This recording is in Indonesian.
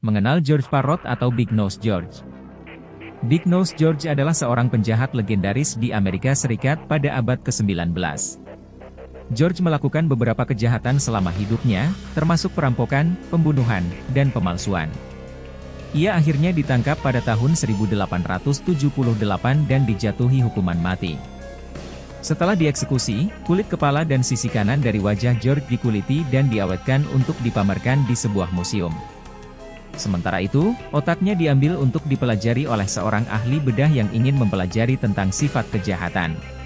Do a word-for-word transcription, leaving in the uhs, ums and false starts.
Mengenal George Parrott atau Big Nose George. Big Nose George adalah seorang penjahat legendaris di Amerika Serikat pada abad kesembilan belas. George melakukan beberapa kejahatan selama hidupnya, termasuk perampokan, pembunuhan, dan pemalsuan. Ia akhirnya ditangkap pada tahun seribu delapan ratus tujuh puluh delapan dan dijatuhi hukuman mati. Setelah dieksekusi, kulit kepala dan sisi kanan dari wajah George dikuliti dan diawetkan untuk dipamerkan di sebuah museum. Sementara itu, otaknya diambil untuk dipelajari oleh seorang ahli bedah yang ingin mempelajari tentang sifat kejahatan.